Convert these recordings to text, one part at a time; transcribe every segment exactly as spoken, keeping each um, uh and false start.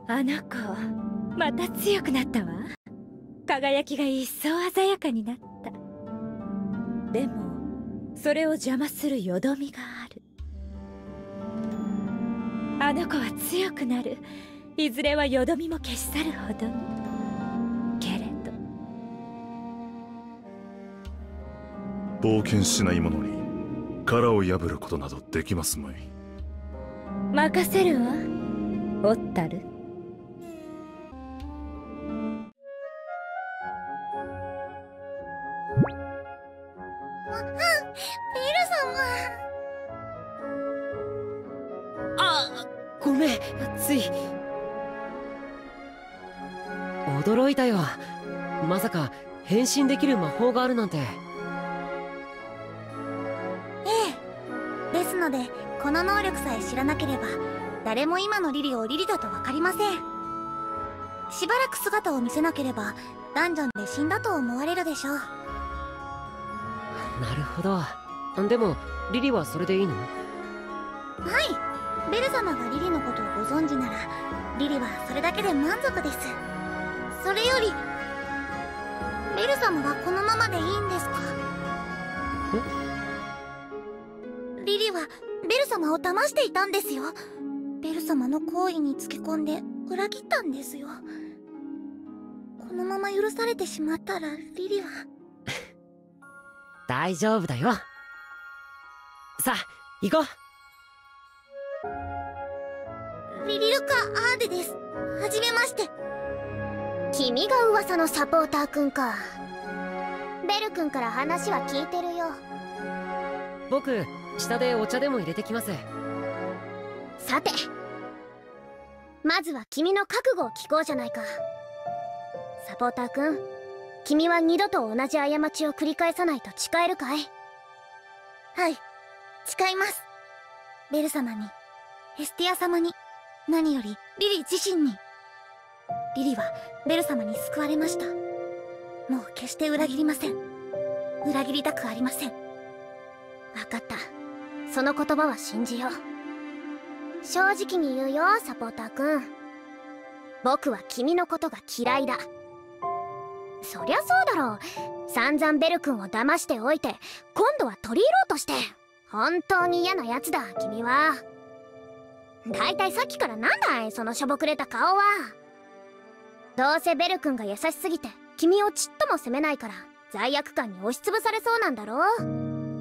あの子また強くなったわ。輝きが一層鮮やかになった。でもそれを邪魔するよどみがある。あの子は強くなる。いずれはよどみも消し去るほどに。けれど冒険しない者に殻を破ることなどできますまい。 任せるわ、オッタル。 あ、ベル様。 あ、ごめん、つい驚いたよ。まさか変身できる魔法があるなんて。 ええ、ですのでこの能力さえ知らなければ誰も今のリリをリリだと分かりません。しばらく姿を見せなければダンジョンで死んだと思われるでしょう。 なるほど。でもリリはそれでいいの？ はい、ベル様がリリのことをご存知ならリリはそれだけで満足です。それよりベル様はこのままでいいんですか？え？リリはベル様を騙していたんですよ。ベル様の好意につけ込んで裏切ったんですよ。このまま許されてしまったらリリは大丈夫だよ。さあ行こう。リリルカ・アーデです。はじめまして。 君が噂のサポーターくんか。ベル君から話は聞いてるよ。 僕下でお茶でも入れてきます。 さてまずは君の覚悟を聞こうじゃないか。サポーターくん、君は二度と同じ過ちを繰り返さないと誓えるかい？ はい、誓います。ベル様に、ヘスティア様に、何よりリリ自身に。リリはベル様に救われました。もう決して裏切りません。裏切りたくありません。 分かった。その言葉は信じよう。正直に言うよ、サポーターくん。僕は君のことが嫌いだ。そりゃそうだろう。散々ベル君を騙しておいて今度は取り入ろうとして。本当に嫌なやつだ君は。だいたいさっきからなんだいそのしょぼくれた顔は。どうせベル君が優しすぎて君をちっとも責めないから罪悪感に押しつぶされそうなんだろう。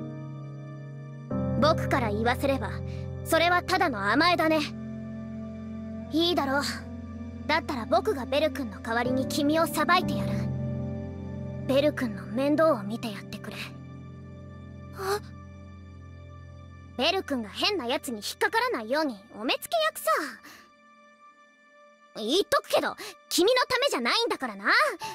僕から言わせればそれはただの甘えだね。いいだろう。だったら僕がベル君の代わりに君をさばいてやる。ベル君の面倒を見てやってくれ。 あ、 ベル君が変なやつに引っかからないようにお目付け役さ。言っとくけど君のためじゃないんだからな。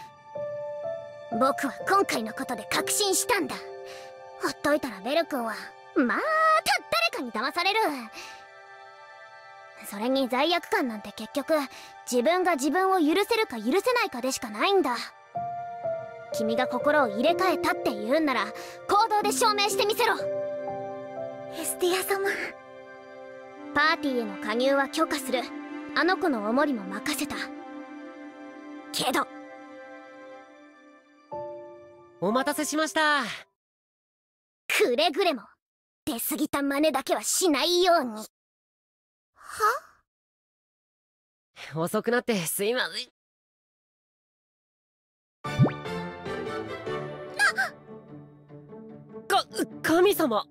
僕は今回のことで確信したんだ。ほっといたらベル君はまた誰かに騙される。それに罪悪感なんて結局自分が自分を許せるか許せないかでしかないんだ。君が心を入れ替えたって言うんなら行動で証明してみせろ。 ヘスティア様。 パーティーへの加入は許可する。あの子のおもりも任せたけど。 お待たせしました。 くれぐれも出過ぎた真似だけはしないように。 は？ 遅くなってすいません。か神様。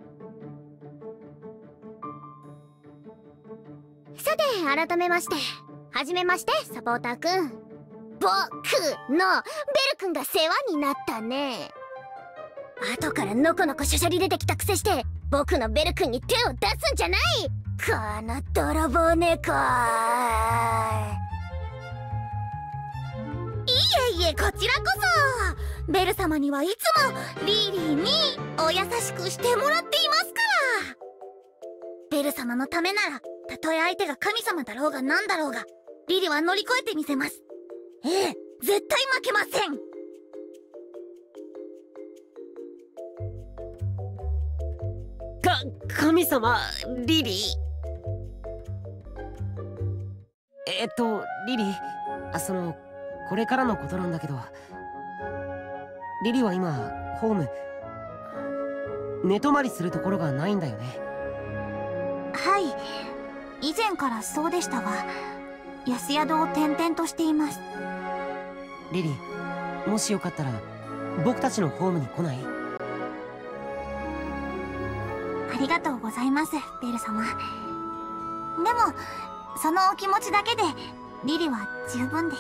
さて改めましてはじめましてサポーターくん。僕のベル君が世話になったね。後からのこのこしゃしゃり出てきたくせして僕のベル君に手を出すんじゃない。この泥棒猫。 いえいえ、こちらこそ。ベル様にはいつもリリーにお優しくしてもらっていますから。ベル様のためならたとえ相手が神様だろうが何だろうがリリは乗り越えてみせます。ええ、絶対負けません。 か神様リリー。 えっとリリー、あそのこれからのことなんだけど、リリーは今ホーム寝泊まりするところがないんだよね。 はい、以前からそうでしたが、安宿を転々としています。 リリー、もしよかったら僕たちのホームに来ない？ ありがとうございます、ベル様。でもそのお気持ちだけでリリは十分です。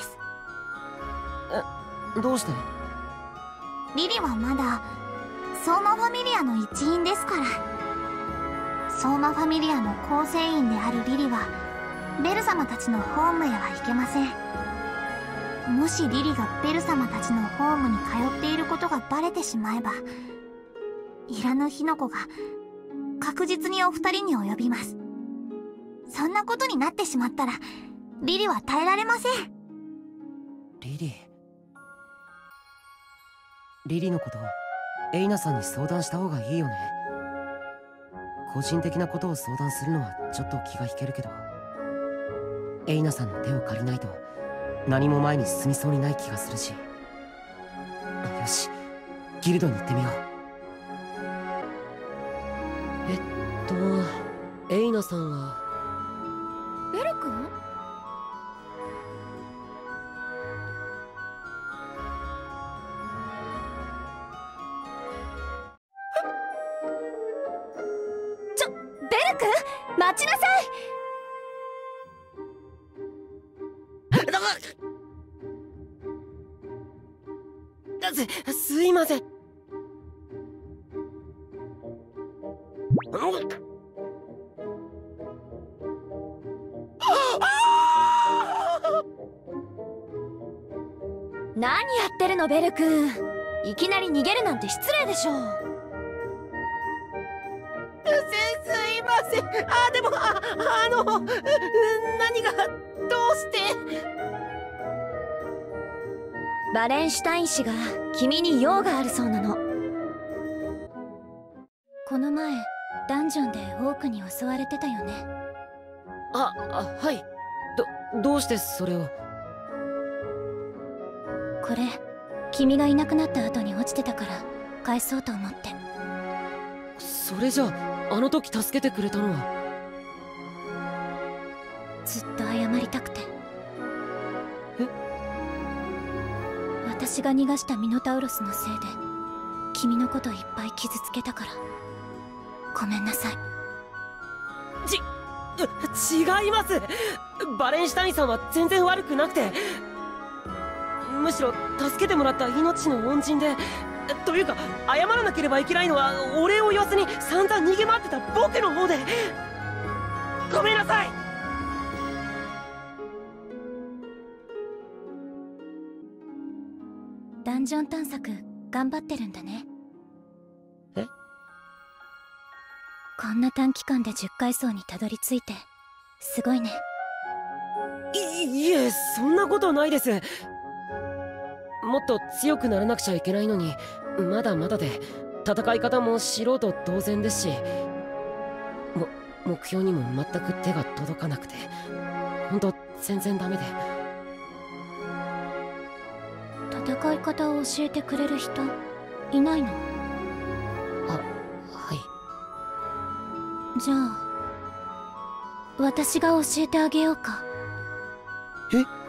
え、どうして？ リリはまだ相馬ファミリアの一員ですから。相馬ファミリアの構成員であるリリはベル様たちのホームへは行けません。もしリリがベル様たちのホームに通っていることがバレてしまえば、いらぬ火の粉が確実にお二人に及びます。そんなことになってしまったらリリは耐えられません。 リリーリリーのことエイナさんに相談した方がいいよね。個人的なことを相談するのはちょっと気が引けるけど、エイナさんの手を借りないと何も前に進みそうにない気がするし。よし、ギルドに行ってみよう。えっとエイナさんはベル君？ちょ、ベル君、待ちなさい。 す、すいません。 何やってるのベル君、いきなり逃げるなんて失礼でしょ。 す、すいません。あ、でもあ、あの何がどうして？ バレンシュタイン氏が君に用があるそうなの。この前ダンジョンでオークに襲われてたよね。 あ、あ、はい。ど、どうしてそれを？ これ君がいなくなった後に落ちてたから返そうと思って。 それじゃあ、あの時助けてくれたのは？ ずっと謝りたくて。 え？ 私が逃がしたミノタウロスのせいで君のこといっぱい傷つけたからごめんなさい。 ち、違います。バレンシュタインさんは全然悪くなくて、むしろ助けてもらった命の恩人で、というか謝らなければいけないのはお礼を言わずに散々逃げ回ってた僕の方で。ごめんなさい。 ダンジョン探索頑張ってるんだね。 え？ こんな短期間でじゅっかい層にたどり着いてすごいね。 い、いえ、そんなことないです。もっと強くならなくちゃいけないのにまだまだで、戦い方も素人同然ですし、も目標にも全く手が届かなくて、ほんと全然ダメで。 戦い方を教えてくれる人いないの？ あ、はい。 じゃあ私が教えてあげようか。 え？